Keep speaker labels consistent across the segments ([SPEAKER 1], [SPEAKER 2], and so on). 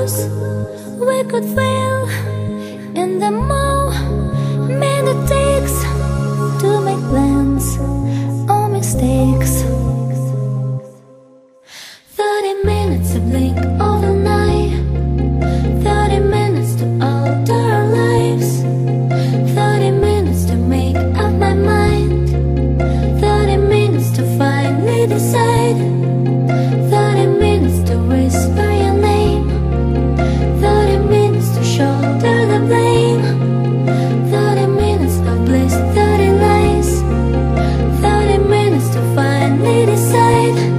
[SPEAKER 1] lose, we could fail, and the more man it takes to make plans or mistakes. 30 minutes to blink overnight, 30 minutes to alter our lives, 30 minutes to make up my mind, 30 minutes to finally decide, 30 minutes to whisper your name, 30 minutes to shoulder the blame, 30 minutes of bliss, 30 lies, 30 minutes to finally decide.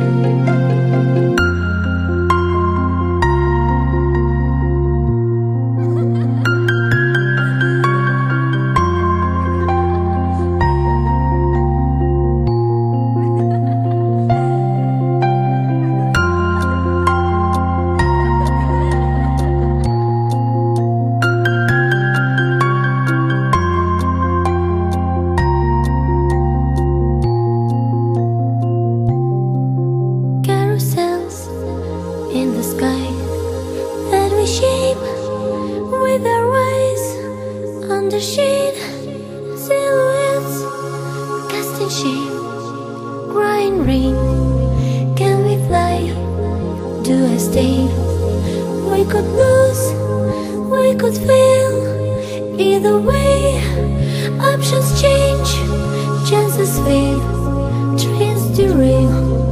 [SPEAKER 1] In the sky that we shape with our eyes, under shade, silhouettes casting shame, crying rain. Can we fly? Do I stay? We could lose, we could fail. Either way, options change, chances fail, trains derail.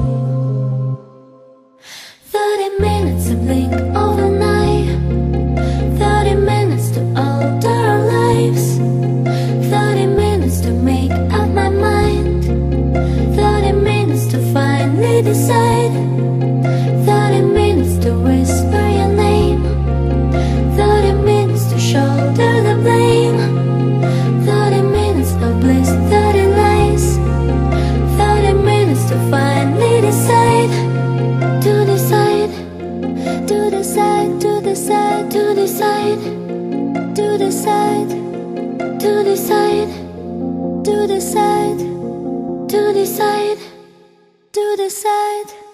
[SPEAKER 1] 30 minutes to blink overnight, 30 minutes to alter our lives, 30 minutes to make up my mind, 30 minutes to finally decide, 30 minutes to whisper your name, 30 minutes to shoulder the blame, 30 minutes of bliss, 30 lies, 30 minutes to finally decide. To decide, to decide, to decide, to decide, to decide, to decide, to decide, to decide, to decide.